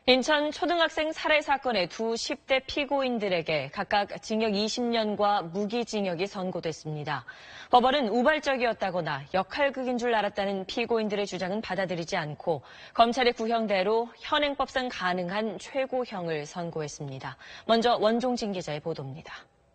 인천 초등학생 살해 사건의 두 10대 피고인들에게 각각 징역 20년과 무기징역이 선고됐습니다. 법원은 우발적이었다거나 역할극인 줄 알았다는 피고인들의 주장은 받아들이지 않고 검찰의 구형대로 현행법상 가능한 최고형을 선고했습니다. 먼저 원종진 기자의 보도입니다.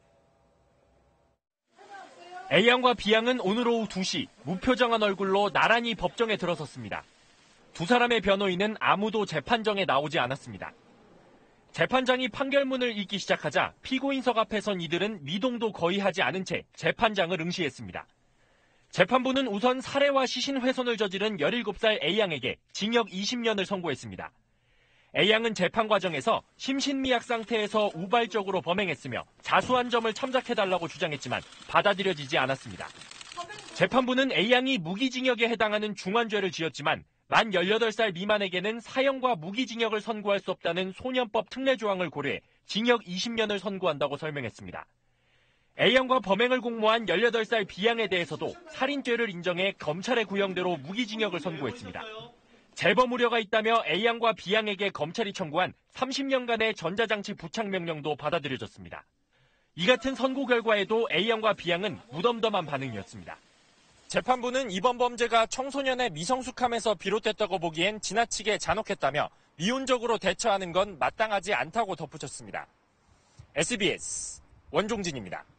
A양과 B양은 오늘 오후 2시 무표정한 얼굴로 나란히 법정에 들어섰습니다. 두 사람의 변호인은 아무도 재판정에 나오지 않았습니다. 재판장이 판결문을 읽기 시작하자 피고인석 앞에 선 이들은 미동도 거의 하지 않은 채 재판장을 응시했습니다. 재판부는 우선 살해와 시신 훼손을 저지른 17살 A양에게 징역 20년을 선고했습니다. A양은 재판 과정에서 심신미약 상태에서 우발적으로 범행했으며 자수한 점을 첨삭해달라고 주장했지만 받아들여지지 않았습니다. 재판부는 A양이 무기징역에 해당하는 중환죄를 지었지만 만 18살 미만에게는 사형과 무기징역을 선고할 수 없다는 소년법 특례 조항을 고려해 징역 20년을 선고한다고 설명했습니다. A양과 범행을 공모한 18살 B양에 대해서도 살인죄를 인정해 검찰의 구형대로 무기징역을 선고했습니다. 재범 우려가 있다며 A양과 B양에게 검찰이 청구한 30년간의 전자장치 부착 명령도 받아들여졌습니다. 이 같은 선고 결과에도 A양과 B양은 무덤덤한 반응이었습니다. 재판부는 이번 범죄가 청소년의 미성숙함에서 비롯됐다고 보기엔 지나치게 잔혹했다며 미온적으로 대처하는 건 마땅하지 않다고 덧붙였습니다. SBS 원종진입니다.